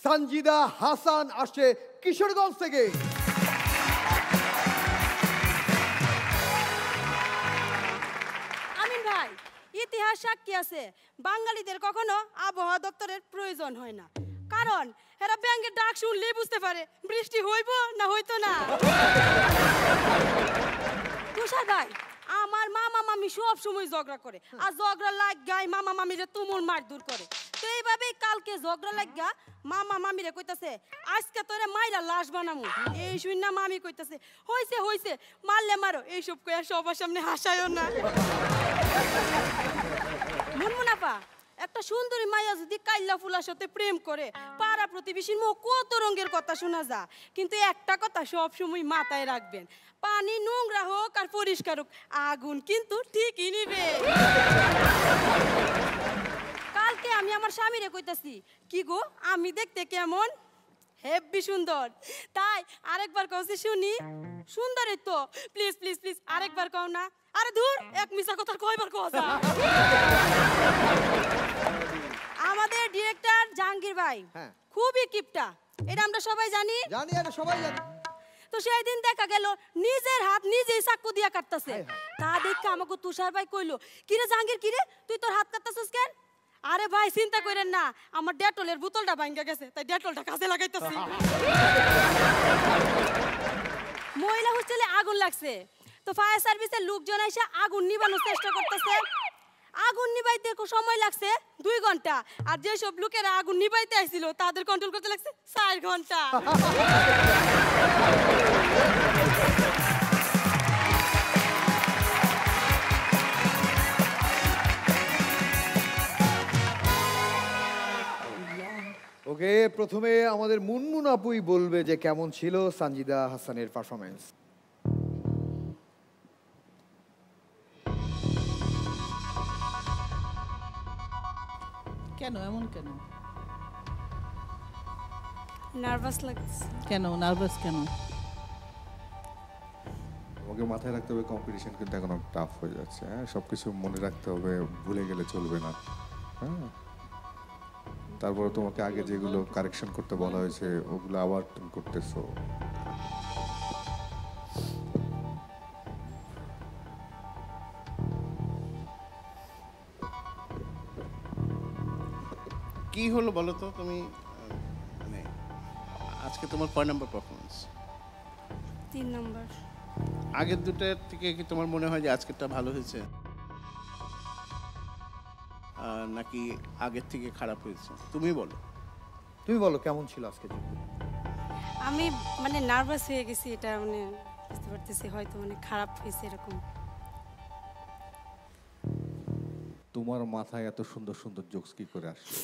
সঞ্জিদা হাসান আসছে কিশোরগঞ্জ থেকে। আমিন ভাই, ইতিহাস সাক্ষী আছে বাঙালিদের কখনো আবহাওয়া দপ্তরের প্রয়োজন হয় না, কারণ এরা ব্যাঙের ডাক শুনলেই বুঝতে পারে বৃষ্টি হইব না হইতো না। তুষার ভাই, আমার মামা মামি সব সময় ঝগড়া করে, আর ঝগড়া লাগায় মামা মামিরে তুমুল মারধর করে। তো এইভাবেই কালকে ঝগড়া লাগা মামা মামিরে কইতাছে আজকে তোরে মাইরা লাশ বানামু। এই শুন না মামি কইতাছে হইছে হইছে, মারলে মারো, এইসব কইয়া সবার সামনে হাসায়ও না। মুনমুনাপা, একটা সুন্দরী মাইয়া যদি কাইল্লা ফুলার সাথে প্রেম করে পাড়া প্রতিবেশীর মুখ কত রঙের কথা শোনা যা, কিন্তু একটা কথা সব সময় মাথায় রাখবেন, পানি নোংরা হোক আর পরিষ্কার হোক, আগুন কিন্তু ঠিকই নিবে। কালকে আমি আমার স্বামীরে কইতাছি কি গো আমি দেখতে কেমন? হেব্বি সুন্দর। তাই আরেকবার কইছি শুনি। সুন্দরই তো, প্লিজ প্লিজ প্লিজ আরেকবার কও না। আরে ধুর, এক মিছা কথা কয়বার কও যা। আমাদের ডিরেক্টর জাহাঙ্গীর ভাই খুবই কিপটা, এটা আমরা সবাই জানি। জানি, এটা সবাই জানি। তো সেই দিন দেখা গেল নিজের হাত নিজেই চাকু দিয়া কাটতাছে। তা দেখে আমাকে তুষার ভাই কইলো কিরে জাহাঙ্গীর, কিরে তুই তোর হাত কাটতাছিস কেন? আরে ভাই চিন্তা করেন না, আমার ডেটলের বোতলটা ভাঙা গেছে, তাই ডেটলটা কাজে লাগাইতাছি। মহিলা হোস্টেলে আগুন লাগছে, তো ফায়ার সার্ভিসের লোকজন এসে আগুন নিবানোর চেষ্টা করতেছে। আগুন নিবাইতে সময় লাগছে 2 ঘন্টা, আর যেসব লোকেরা আগুন নিবাইতে আইছিল তাদের কন্ট্রোল করতে লাগছে 4 ঘন্টা। ওকে, প্রথমে আমাদের মুনমুন আপুই বলবে যে কেমন ছিল সঞ্জিদা হাসানের পারফরমেন্স। কেন এমন কেন? নার্ভাস লাগছে। কেন নার্ভাস কেন? আমাকে মাথায় রাখতে হবে কম্পিটিশন কিন্তু এখন টাফ হয়ে যাচ্ছে। হ্যাঁ, সবকিছু মনে রাখতে হবে, ভুলে গেলে চলবে না। হ্যাঁ, তারপরে তোমাকে আগে যেগুলো কারেকশন করতে বলা হয়েছে ওগুলো আবার তুমি করতেছো। কি হলো বলো তো, তুমি মানে আজকে তোমার কয় নাম্বার পারফরমেন্স? 3 নাম্বার। আগের দুটার থেকে কি তোমার মনে হয় যে আজকেরটা ভালো হয়েছে, নাকি আগের থেকে খারাপ হয়েছে? তুমি বলো, তুমি বলো কেমন ছিল আজকে? আমি মানে নার্ভাস হয়ে গেছি, এটা মানে বুঝতে পারতেছি হয়তো মানে খারাপ হয়েছে এরকম। তোমার মাথায় এত সুন্দর সুন্দর জোকস কি করে আসলো?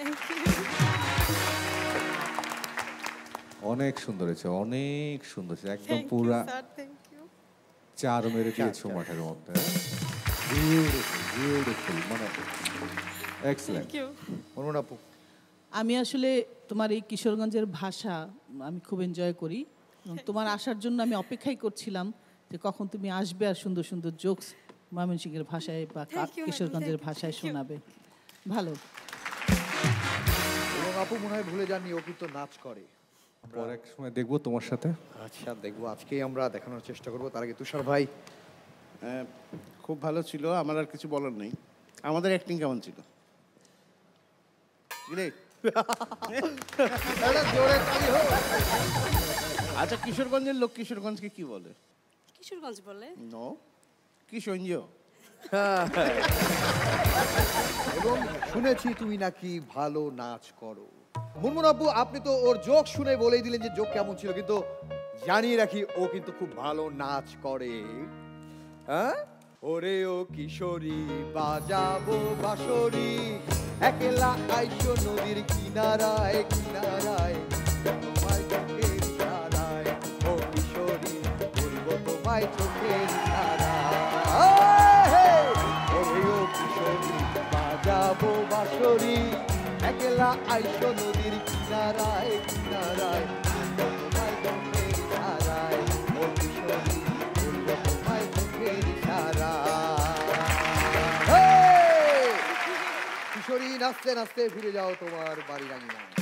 অনেক সুন্দর হয়েছে, অনেক সুন্দর হয়েছে, একদম পুরা 4 মেরে দিয়েছো মাঠের মধ্যে। বিউটিফুল, মানে এক্সেলেন্ট। মুনমুন আপু, আমি আসলে তোমার এই কিশোরগঞ্জের ভাষা আমি খুব এনজয় করি, এবং তোমার আসার জন্য আমি অপেক্ষাই করছিলাম যে কখন তুমি আসবে আর সুন্দর সুন্দর জোকস ময়মনসিংহের ভাষায় বা কিশোরগঞ্জের ভাষায় শোনাবে। ভালো। এবং আপু মনে হয় ভুলে যাননি ও কিন্তু নাচ করে। পরে এক সময় দেখবো তোমার সাথে। আচ্ছা দেখবো, আজকেই আমরা দেখানোর চেষ্টা করবো। তার আগে তুষার ভাই, খুব ভালো ছিল, আমার আর কিছু বলার নেই। আমাদের অ্যাক্টিং কেমন ছিল? আচ্ছা, কিশোরগঞ্জের লোক কিশোরগঞ্জকে কি বলে? কিশোরগঞ্জ বলে নো, কিশোরগঞ্জ। এবং শুনেছি তুমি নাকি ভালো নাচ করো। মুনমুন আপু, আপনি তো ওর জোক শুনে বলেই দিলেন যে জোক কেমন ছিল, কিন্তু জানিয়ে রাখি ও কিন্তু খুব ভালো নাচ করে। হ্যাঁ, ওরে ও কিশোরী বাজাবো বাঁশরি, একলা আইসো নদীর কিনারায় কিনারায়, তোমার চোখের ইশারায় ও কিশোরী বলবো তোমায় চোখের ইশারায়। ওরে ও কিশোরী বাজাবো বাঁশরি, একলা আইসো নদীর কিনারায় কিনারায়, তোমায় চোখের ইশারায় ও কিশোরী বলবো তোমায় চোখের ইশারায়। কিশোরী নাচতে নাচতে ফিরে যাও তোমার বাড়ি রাঙিনা।